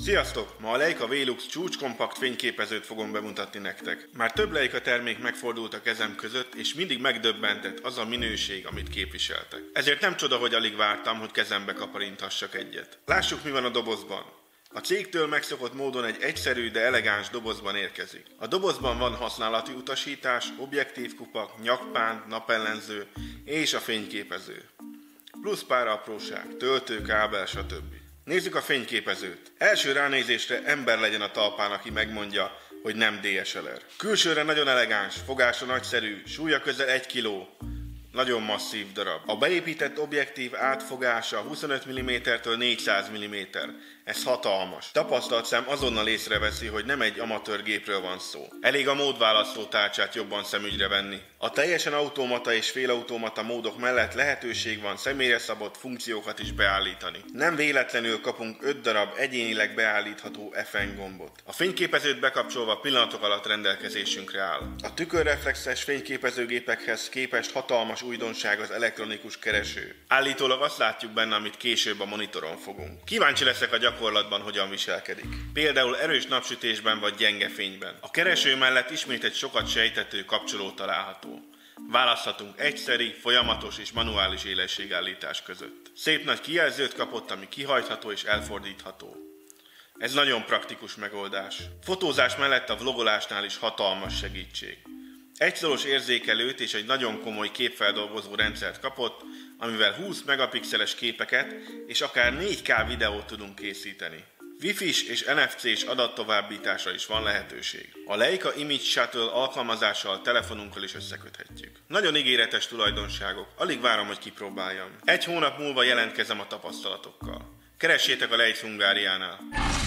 Sziasztok! Ma a Leica Velux csúcskompakt fényképezőt fogom bemutatni nektek. Már több Leica termék megfordult a kezem között, és mindig megdöbbentett az a minőség, amit képviseltek. Ezért nem csoda, hogy alig vártam, hogy kezembe kaparinthassak egyet. Lássuk, mi van a dobozban. A cégtől megszokott módon egy egyszerű, de elegáns dobozban érkezik. A dobozban van használati utasítás, objektívkupak, nyakpánt, napellenző és a fényképező. Plusz pár apróság, töltő, kábel, stb. Nézzük a fényképezőt. Első ránézésre ember legyen a talpán, aki megmondja, hogy nem DSLR. Külsőre nagyon elegáns, fogása nagyszerű, súlya közel 1 kg. Nagyon masszív darab. A beépített objektív átfogása 25 mm-től 400 mm. Ez hatalmas. Tapasztalt szem azonnal észreveszi, hogy nem egy amatőr gépről van szó. Elég a módválasztó tárcsát jobban szemügyre venni. A teljesen automata és félautomata módok mellett lehetőség van személyre szabott funkciókat is beállítani. Nem véletlenül kapunk 5 darab egyénileg beállítható FN gombot. A fényképezőt bekapcsolva pillanatok alatt rendelkezésünkre áll. A tükörreflexes fényképezőgépekhez képest hatalmas újdonság az elektronikus kereső. Állítólag azt látjuk benne, amit később a monitoron fogunk. Kíváncsi leszek a gyakorlatban, hogyan viselkedik. Például erős napsütésben vagy gyenge fényben. A kereső mellett ismét egy sokat sejtető kapcsoló található. Választhatunk egyszeri, folyamatos és manuális élességállítás között. Szép nagy kijelzőt kapott, ami kihajtható és elfordítható. Ez nagyon praktikus megoldás. Fotózás mellett a vlogolásnál is hatalmas segítség. Egyszoros érzékelőt és egy nagyon komoly képfeldolgozó rendszert kapott, amivel 20 megapixeles képeket és akár 4K videót tudunk készíteni. Wi-Fi-s és NFC-s adattovábbításra is van lehetőség. A Leica Image Shuttle alkalmazással telefonunkkal is összeköthetjük. Nagyon ígéretes tulajdonságok, alig várom, hogy kipróbáljam. 1 hónap múlva jelentkezem a tapasztalatokkal. Keressétek a Leica Hungáriánál!